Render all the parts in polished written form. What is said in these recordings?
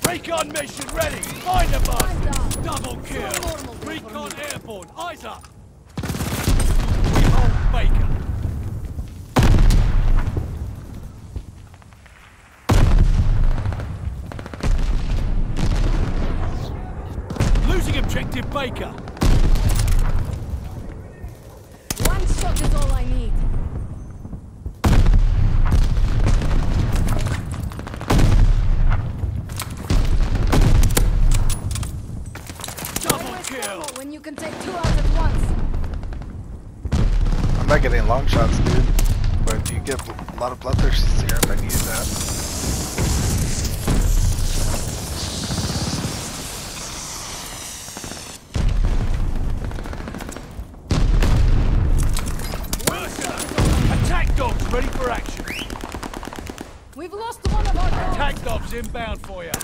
Recon mission ready. Find the bus. Double kill. Recon airborne. Eyes up. We hold Baker. Losing objective Baker. One shot is all I need. Double kill. When you can take 2 out at once. I'm not getting long shots, dude. But if you get a lot of bloodthirst serum, I need that. Attack dogs ready for action. We've lost one of our dogs. Attack dogs inbound for you.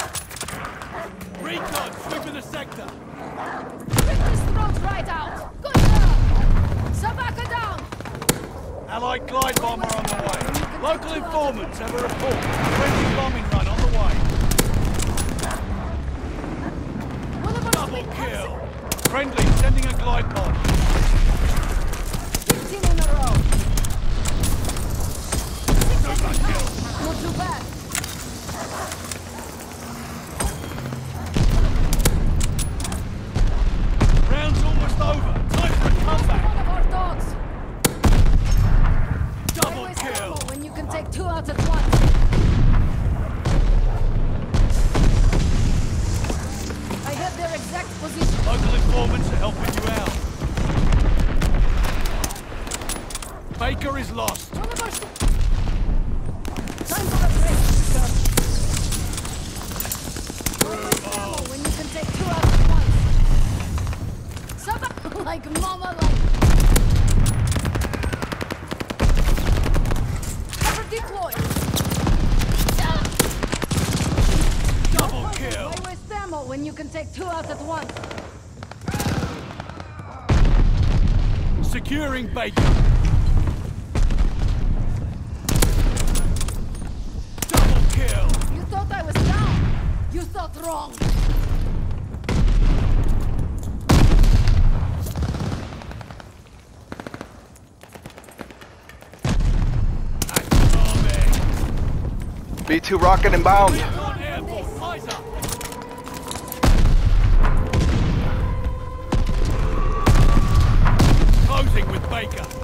Recon sweeping the sector. Rip his throat right out. Good job. Sabaka down. Allied glide bomber on the way. Local informants have a report. Friendly bombing run on the way. One of our Double speed kill. Friendly sending a glide bomb. 15 in a row. Super kill. Not too bad. Round's almost over. Time for a comeback. One of our dogs. Double Always kill. careful when you can take 2 out at once. I have their exact position. Local informants are helping you out. Baker is lost. One of our time for a break. Always careful when you can take 2 out at once. Sabaka like mama like. Cover deployed. Double kill. Why waste ammo when you can take 2 out at once? Securing Baker. Double kill. You thought I was down. You thought wrong. B2 rocket inbound. Recon airborne. Eyes up. Closing with Baker.